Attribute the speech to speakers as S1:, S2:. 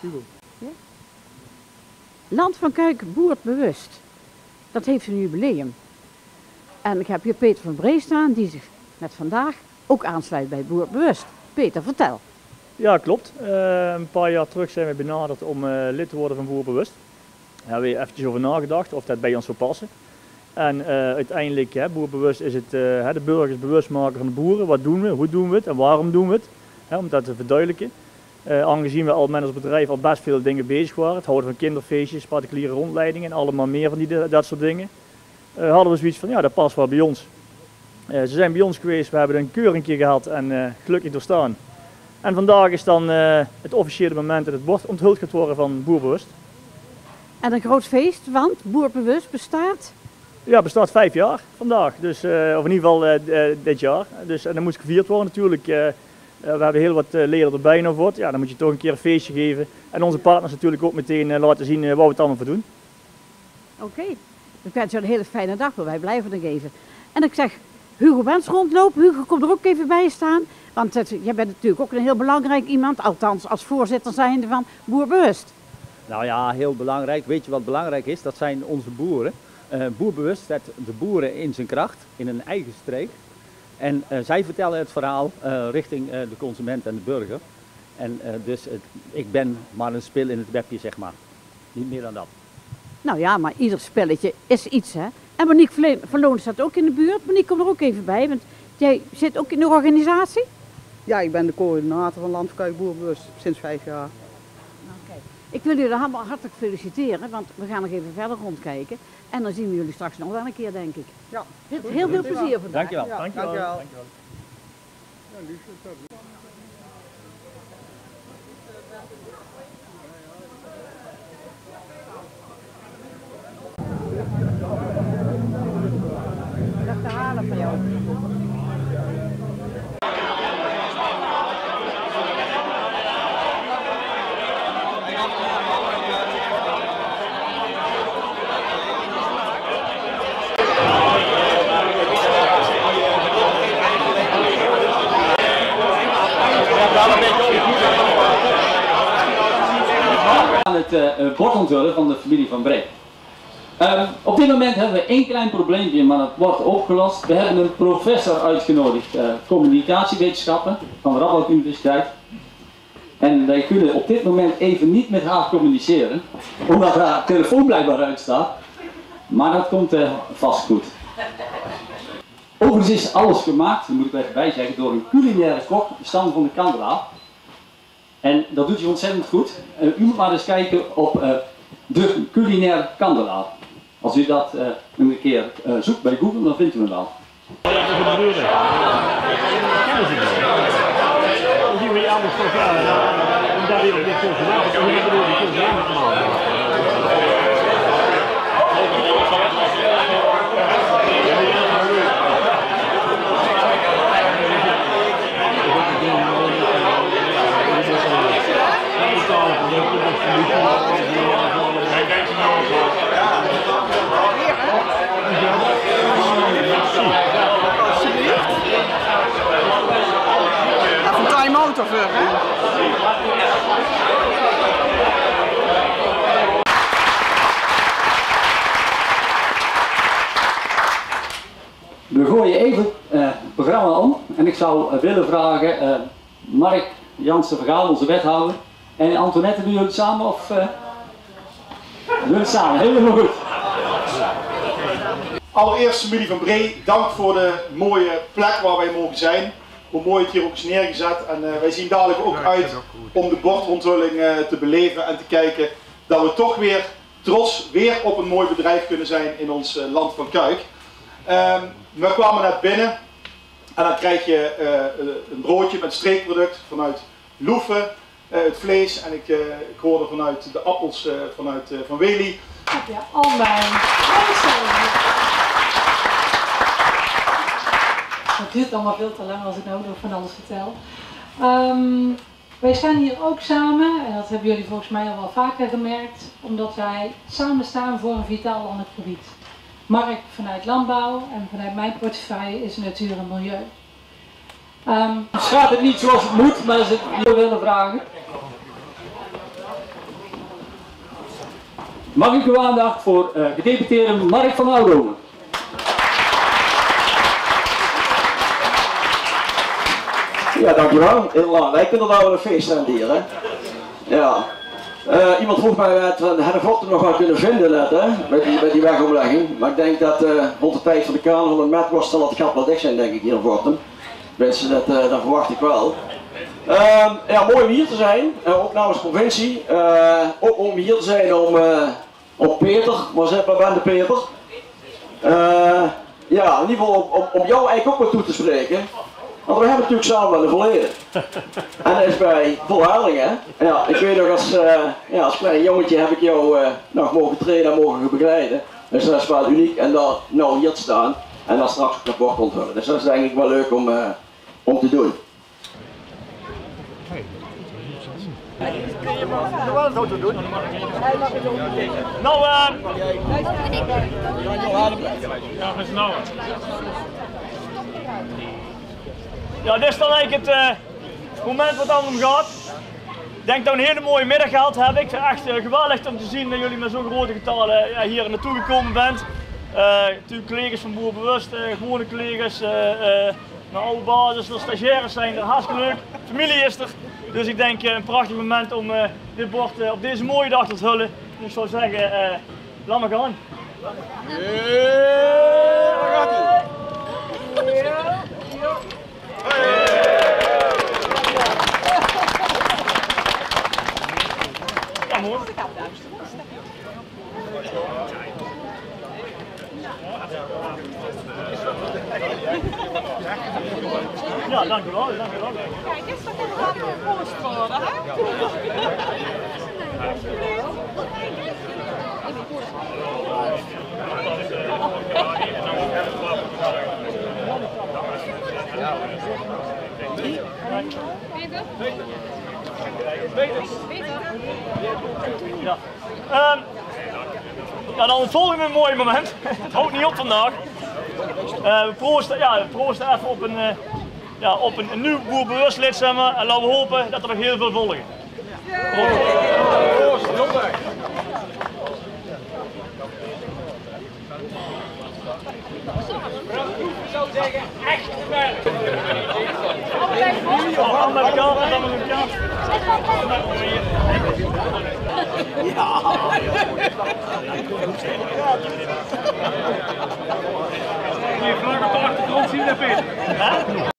S1: Hugo.
S2: Ja? Land van Kuik boerbewust. Dat heeft een jubileum. En ik heb hier Peter van Bree staan, die zich met vandaag ook aansluit bij Boerbewust. Peter, vertel.
S1: Ja, klopt. Een paar jaar terug zijn we benaderd om lid te worden van Boerbewust. Daar hebben we eventjes over nagedacht of dat bij ons zou passen. En uiteindelijk, Boerbewust is het de burgers bewust maken van de boeren. Wat doen we, hoe doen we het en waarom doen we het? Om dat te verduidelijken. Aangezien we al met ons bedrijf al best veel dingen bezig waren. Het houden van kinderfeestjes, particuliere rondleidingen en allemaal meer van dat soort dingen. Hadden we zoiets van, ja, dat past wel bij ons. Ze zijn bij ons geweest, we hebben een keuringje gehad en gelukkig doorstaan. En vandaag is dan het officiële moment dat het bord onthuld gaat worden van Boerbewust.
S2: En een groot feest, want Boerbewust bestaat?
S1: Ja, het bestaat 5 jaar vandaag, dus, of in ieder geval dit jaar. Dus, en dat moet gevierd worden natuurlijk. We hebben heel wat leden erbij nog voor. Ja, dan moet je toch een keer een feestje geven. En onze partners natuurlijk ook meteen laten zien waar we het allemaal voor doen.
S2: Oké, ik wens je een hele fijne dag, maar wij blijven nog even. En ik zeg, Hugo Wens rondlopen. Hugo, kom er ook even bij staan. Want jij bent natuurlijk ook een heel belangrijk iemand, althans als voorzitter zijnde van Boerbewust.
S3: Nou ja, heel belangrijk. Weet je wat belangrijk is? Dat zijn onze boeren. Boerbewust zet de boeren in zijn kracht, in een eigen streek. En zij vertellen het verhaal richting de consument en de burger. En dus ik ben maar een spil in het webje, zeg maar. Niet meer dan dat.
S2: Nou ja, maar ieder spelletje is iets, hè. En Monique Verloon staat ook in de buurt. Monique, kom er ook even bij, want jij zit ook in de organisatie?
S4: Ja, ik ben de coördinator van Land van Kuik Boerbewust sinds 5 jaar.
S2: Okay. Ik wil jullie allemaal hartelijk feliciteren, want we gaan nog even verder rondkijken. En dan zien we jullie straks nog wel een keer, denk ik.
S4: Ja.
S2: Heel veel plezier vandaag.
S1: Dankjewel.
S4: Ja,
S1: Dankjewel.
S4: dankjewel.
S1: Dankjewel.
S2: Dat te halen van jou.
S5: Aan het bord onthullen van de familie van Bree. Op dit moment hebben we één klein probleempje, maar dat wordt opgelost. We hebben een professor uitgenodigd, communicatiewetenschappen van de Radboud Universiteit. En wij kunnen op dit moment even niet met haar communiceren, omdat haar telefoon blijkbaar uitstaat. Maar dat komt vast goed. Overigens is alles gemaakt, dat moet ik er even bij zeggen, door een culinaire kok, Stan van de Kandelaar. En dat doet hij ontzettend goed. U moet maar eens kijken op de culinaire Kandelaar. Als u dat een keer zoekt bij Google, dan vindt u hem wel.
S4: Even een time-out of hè?
S5: We gooien even het programma om en ik zou willen vragen Mark Jansen Vergaal, onze wethouder, en Antoinette, doen jullie het samen of doen jullie het samen? Helemaal goed.
S6: Allereerst familie van Bree, dank voor de mooie plek waar wij mogen zijn. Hoe mooi het hier ook is neergezet. En wij zien dadelijk ook uit om de bordonthulling te beleven en te kijken dat we toch weer trots op een mooi bedrijf kunnen zijn in ons Land van Kuik. We kwamen net binnen en dan krijg je een broodje met streekproduct vanuit Loeven, het vlees en ik hoorde vanuit de appels van Wely.
S7: Heb je al mijn Het duurt allemaal veel te lang als ik nou nog van alles vertel. Wij staan hier ook samen, en dat hebben jullie volgens mij al wel vaker gemerkt, omdat wij samen staan voor een vitaal landelijk gebied. Mark vanuit landbouw en vanuit mijn portefeuille is natuur en milieu.
S5: Gaat het niet zoals het moet, maar als ik jullie willen vragen. Mag ik uw aandacht voor gedeputeerde Mark van Oudhoven.
S8: Ja, dankjewel. Heel lang. Ik vind het wel een feesttent hier, hè. Ja. Iemand vroeg mij net, hadden we nog wel kunnen vinden net, hè, met die wegomlegging. Maar ik denk dat rond de tijd van de carnaval en Metworst zal het gat wel dicht zijn, denk ik, hier in Vortum. Mensen, dat verwacht ik wel. Ja, mooi om hier te zijn, ook namens de provincie. Ook om hier te zijn om Peter, waar ben de Peter? Ja, in ieder geval om jou eigenlijk ook wat toe te spreken. Want we hebben natuurlijk samen wel een verleden. En dat is bij Volhardingen. Ja, ik weet nog als klein jongetje heb ik jou nog mogen trainen en mogen begeleiden. Dus dat is wel uniek en dan nou hier te staan en dan straks op het bord onthullen. Dus dat is denk ik wel leuk om te doen.
S1: Kun je nog wel een foto doen? Nou, ja, met z'n allen. Ja, dit is dan eigenlijk het moment wat het om gaat. Ik denk dat we een hele mooie middag gehad hebben. Ik vind het echt geweldig om te zien dat jullie met zo'n grote getallen hier naartoe gekomen bent. Natuurlijk collega's van Boerenbewust, gewone collega's, alle basis, de stagiaires zijn er, hartstikke leuk. Familie is er. Dus ik denk een prachtig moment om dit bord op deze mooie dag te onthullen. Dus ik zou zeggen, laat maar gaan. Daar gaat hij. Ja, mooi. Ja, dankjewel, dankjewel.
S9: Kijk eens, dat is wel een post worden, hè?
S1: Ja. Ja, dan het volgende mooie moment. Het houdt niet op vandaag. We proosten even op een nieuw Boerenbewust lid, zeg maar, en laten we hopen dat er nog heel veel volgen. Proost. Ik zou zeggen, echt werk. Aan met elkaar en dan met elkaar. Ja. Die vlag op de achtergrond zien we, Peter.